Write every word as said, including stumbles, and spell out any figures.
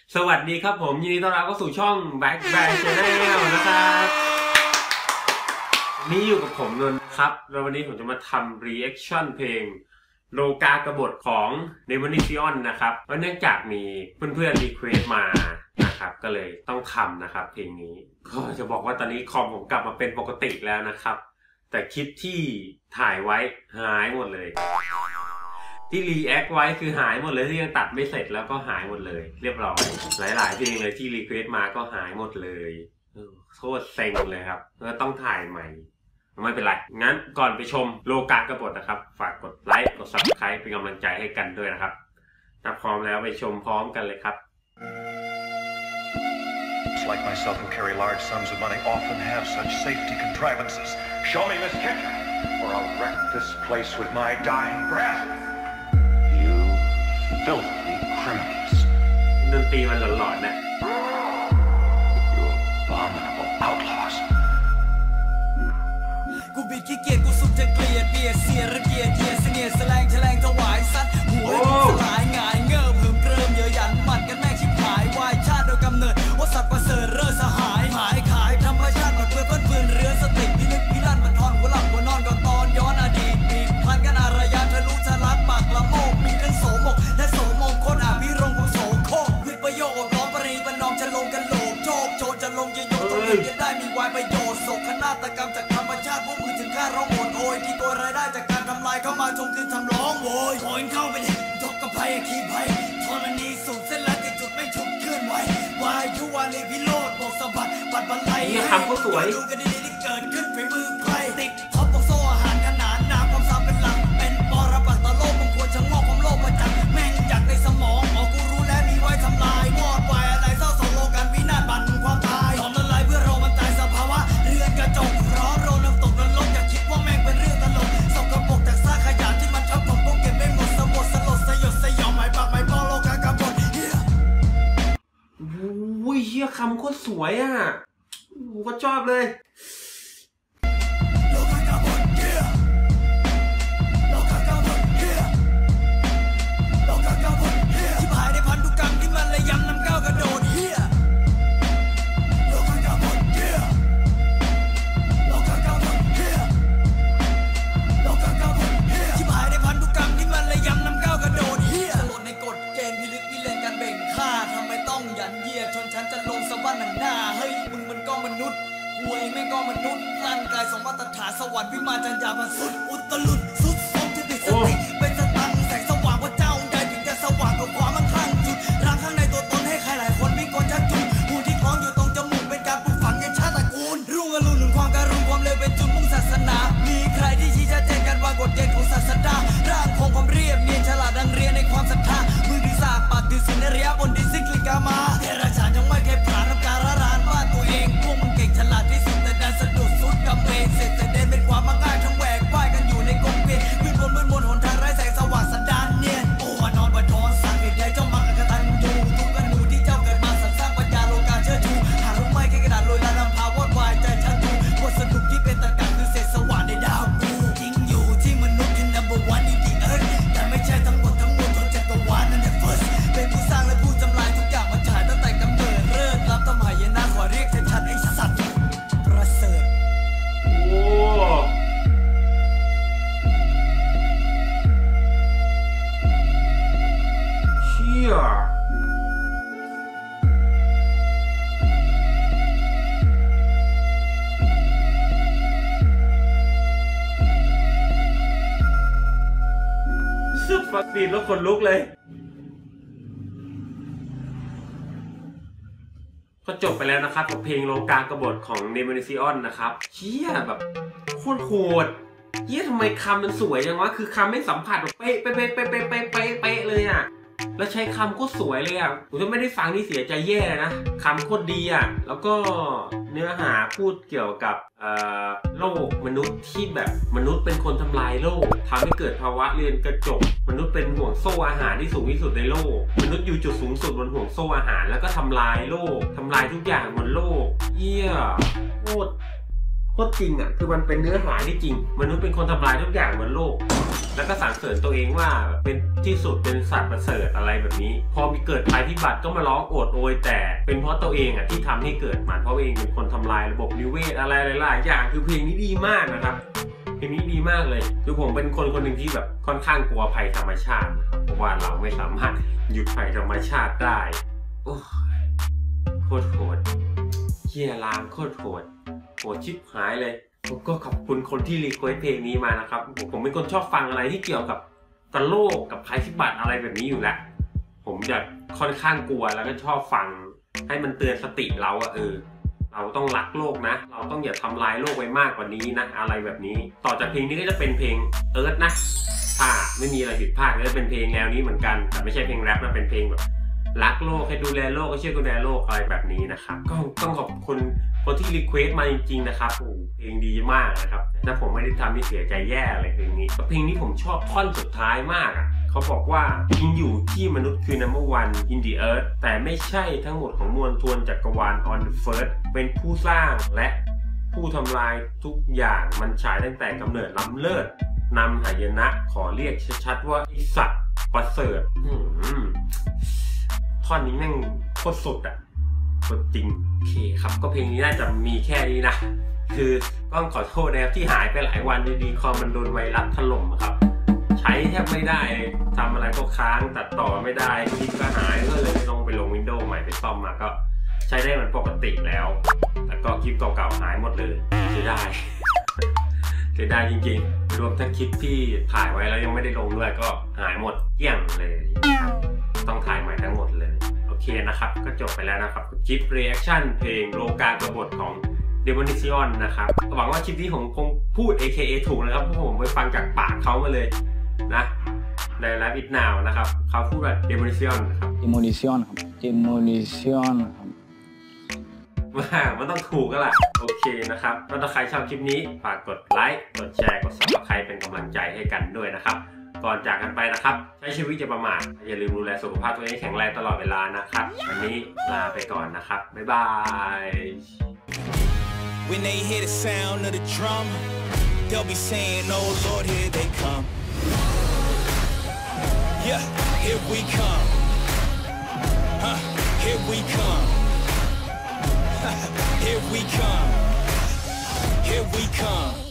สวัสดีครับผมยินดีต้อนรับเข้าสู่ช่อง Back Back Channel นะครับนี่อยู่กับผมนนท์ครับแล้ววันนี้ผมจะมาทำ reaction เพลงโลกากบฏของ Nevernition นะครับเพราะเนื่องจากมีเพื่อนๆรีเควสมานะครับก็เลยต้องทำนะครับเพลงนี้ก็จะบอกว่าตอนนี้คอมผมกลับมาเป็นปกติแล้วนะครับแต่คลิปที่ถ่ายไว้หายหมดเลยที่รีแอคไว้คือหายหมดเลยที่ยังตัดไม่เสร็จแล้วก็หายหมดเลยเรียบร้อยหลายๆเพลงเลยที่รีเควสมาก็หายหมดเลยโคตรเซ็งเลยครับแล้วต้องถ่ายใหม่ไม่เป็นไรงั้นก่อนไปชมโลกากบฏนะครับฝากกดไลค์กด ซับสไครบ์ เป็นกำลังใจให้กันด้วยนะครับถ้าพร้อมแล้วไปชมพร้อมกันเลยครับ Like myself who carry large sums of money often have such safety contrivances. Show me Miss Kitchen, or I'll wreck this place with my dying breath. You filthy criminals. ดนตรีมันหลอนๆนะ You abominable outlaws. กูบิดขี้เกียจกูสุดจะเกลียดเบียดเสียระเกียดเยียดเสนียดแสลงแฉลงถวายสัตว์หัวสลายหงายเงิบเหิมเกริมเยอะหยันหมัดกันแม่งชิบหายวายชาติโดยกำเนิดว่าสัตว์ประเสริฐเร่อสหายหายขายธรรมชาติมันเพื่อเพื่อนเพื่อนเรือสติพิลึกพิลั่นมันทอนหัวหลับหัวนอนก่อนตอนย้อนอดีตปีพันกันอารยานทะลุทะลักปากละโมกมีทั้งโสมกและโสมงคลอาภิรมของโสโคกวิปโยคล้อมปรีปนอมจะลงกันโหลกโจกโจรจะลงจะโยนตัวเองจะได้มีวายประโยชน์โศกนาฏกรรมจากธรรมชาติพวกมือถึงค่าร้องโอดโอยที่ตัวรายได้จากการทำลายเข้ามาจงคืนทำร้องโวยโอยเข้าไปดิยกกับภัยขีภัยธรณีสูงเส้นและติดจุดไม่ฉุกเคลื่อนไหววายยุวาลีพิโรธบอกสะบัดปัดบันไลให้ดูกันดีๆที่เกิดขึ้นฝีมือใครติดท็อปบอกโซ่อาหารขนานน้ำความสามเป็นหลักเป็นปรปัตตโลกมึงควรชะงอกความโลภประจักษ์แม่งอยากในสมองอ๋อกูรู้แล้วมีไว้ทำลายวอดวายอะไรเศร้าโศกโลกันวินาศบั่นความตายยอมละลายเพื่อรอมันตายสภาวะเรือนกระจกร้อนโรนน้ำตกนรกอย่าคิดว่าแม่งเป็นเรื่องตลกสกปรกจากซากขยะที่มันทับถมพวกเก็บไม่หมดสมดสลดสยดสยองหมายปากหมายปองโลกากบฏอุ้ยเฮียคำโคตรสวยอ่ะกูก็ชอบเลยกูเองแม่งก็มนุษย์ร่างกายสองมาตรฐานสวรรค์วิมานจันยามาสุดอุตลุดสุดทรงจะติดสติเป็นสตังแสงสว่างว่าเจ้าใหญ่ถึงจะสว่างกว่าความมั่งคั่งจุดร่างข้างในตัวตนให้ใครหลายคนวิ่งกลชักจุดหูที่คล้องอยู่ตรงจมูกเป็นการปลูกฝังยันชาติตระกูลรุ่งอรุณหนุนความการุณความเร็วเป็นจุดมุ่งศาสนามีใครที่ชี้ชัดเจนกันว่ากฎเกณฑ์ของศาสดาร่างคงความเรียบเนียนฉลาดดังเรียนในความศรัทธามือดีสากปากดีสินในระยะบนดิสิกลิกามาเทราชายังไม่เคยผ่านน้ำการะรานบ้านตัวเองพวกมึงเก่งฉลาดที่สุดแต่ดันสะดุดสุดกำเวงเสร็จแต่เดินเป็นความมักง่ายทั้งแหวกว่ายกันอยู่ในกงเวียนวิ่งบนมืดมนหนทางไร้แสงสว่างสันดานเนียนโอ้นอนบัดทอนสั่งเหตุใดเจ้ามักกตัญญูทุกอนูที่เจ้าเกิดมาสรรสร้างปัญญาโลกาเชิดชูหากรู้ไม่แค่กระดาษลอยลานำพาวอดวายใจชัดดูบทสนุกที่เป็นตะการคือเศษสว่างในดาวกูจริงอยู่ที่มนุษย์คือ นัมเบอร์ วัน in the earth แต่ไม่ใช่ทั้งหมดทั้งมวลของจักรวาลนั่นแหละ first เป็นผู้สร้างและผู้ทำลายทุกอย่างมาฉายตั้งแต่กำเนิดเริ่มรับทำหายนะขอเรียกชัดๆไอ้สัตว์ประเสริฐโอ้เชี่ยสุดฟักดีแล้วขนลุกเลยก็จบไปแล้วนะครับกับเพลงโลกากบฏของ Nevernition นะครับเชี่ยแบบโคตรโหดเชี่ยทำไมคำมันสวยจังวะคือคำไม่สัมผัสแบบเป๊ะเป๊ะเป๊ะเป๊ะเป๊ะเป๊ะเป๊ะเป๊ะเลยอ่ะแล้วใช้คำโคตรสวยเลยอ่ะผมจะไม่ได้ฟังนี่เสียใจแย่นะคำโคตรดีอ่ะแล้วก็เนื้อหาพูดเกี่ยวกับโลกมนุษย์ที่แบบมนุษย์เป็นคนทำลายโลกทำให้เกิดภาวะเรือนกระจกมนุษย์เป็นห่วงโซ่อาหารที่สูงที่สุดในโลกมนุษย์อยู่จุดสูงสุดบนห่วงโซ่อาหารแล้วก็ทำลายโลกทำลายทุกอย่างบนโลกเยี่ยโคตรโโคตรจริงอ่ะคือมันเป็นเนื้อหาที่จริงมนุษย์เป็นคนทำลายทุกอย่างบนโลกแล้วก็สรรเสริญตัวเองว่าเป็นที่สุดเป็นสัตว์ประเสริฐอะไรแบบนี้พอมีเกิดภัยพิบัติก็มาร้องโอดโอยแต่เป็นเพราะตัวเองอ่ะที่ทำให้เกิดมันเพราะเองเป็นคนทำลายระบบนิเวศอะไรหลายๆอย่างคือเพลงนี้ดีมากนะครับเพลงนี้ดีมากเลยคือผมเป็นคนคนหนึ่งที่แบบค่อนข้างกลัวภัยธรรมชาติเพราะว่าเราไม่สามารถหยุดภัยธรรมชาติได้โอ้โคตรโหดเหี้ยลามโคตรโหดโหดชิบหายเลยผมก็ขอบคุณคนที่รีเควสเพลงนี้มานะครับผมผมเป็นคนชอบฟังอะไรที่เกี่ยวกับกับโลกกับภัยพิบัติอะไรแบบนี้อยู่แล้วผมจะค่อนข้างกลัวแล้วก็ชอบฟังให้มันเตือนสติเราอะเออเราต้องรักโลกนะเราต้องอย่าทำลายโลกไว้มากกว่านี้นะอะไรแบบนี้ต่อจากเพลงนี้ก็จะเป็นเพลงเอิร์ธนะถ้าไม่มีอะไรผิดพลาดก็จะเป็นเพลงแนวนี้เหมือนกันแต่ไม่ใช่เพลงแรปนะเป็นเพลงแบบรักโลกให้ดูแลโลกให้ช่วยดูแลโลกอะไรแบบนี้นะครับก็ต้องขอบคุณคนที่รีเควสมาจริงๆนะครับโอ้เพลงดีมากนะครับถ้าผมไม่ได้ทำให้เสียใจแย่เลยเพลงนี้เพลงนี้ผมชอบท่อนสุดท้ายมากอ่ะเขาบอกว่ายิงอยู่ที่มนุษย์คือ number one in the earth แต่ไม่ใช่ทั้งหมดของมวลทวนจักรวาล on the first เป็นผู้สร้างและผู้ทำลายทุกอย่างมันฉายตั้งแต่กำเนิดล้ำเลิศนำหายนะขอเรียกชัดๆว่าไอสัตว์ประเสริฐท่อนนี้แม่งโคตรสุดอ่ะจริงโอเคครับก็เพลงนี้น่าจะมีแค่นี้นะคือต้องขอโทษนะครับที่หายไปหลายวันดีๆคอมมันโดนไวรัสถล่มครับใช้แทบไม่ได้ทำอะไรก็ค้างตัดต่อไม่ได้คลิปก็หายก็เลยต้องไปลง Windows ใหม่ไปซ่อมมาก็ใช้ได้เหมือนปกติแล้วแต่ก็คลิปเก่าๆหายหมดเลยเสียดายเสียดายจริงๆรวมทั้งคลิปที่ถ่ายไว้แล้วยังไม่ได้ลงด้วยก็หายหมดเกลี้ยงเลยต้องถ่ายใหม่ทั้งหมดเลยโอเคนะครับก็จบไปแล้วนะครับคลิป reaction เพลงโลกากบฏของ Demolition นะครับหวังว่าคลิปนี้ผมคงพูด เอ เค เอ ถูกนะครับเพราะผมไปฟังจากปากเขามาเลยนะใน Live It Now นะครับเขาพูดแบบ Demolition นะครับ Demolition ครับ Demolition ครับว่ามันต้องถูกกันแหละโอเคนะครับถ้าใครชอบคลิปนี้ฝากกดไลค์กดแชร์กด Subscribe เป็นกำลังใจให้กันด้วยนะครับก่อนจากกันไปนะครับใช้ชีวิตอย่าประมาทอย่าลืมดูแลสุขภาพตัวเองแข็งแรงตลอดเวลานะครับวันนี้ลาไปก่อนนะครับบ๊ายบาย When they hear the sound of the drum, they'll be saying, "Oh Lord, here they come." Yeah, here we come. Huh? Here we come. Here we come. Here we come.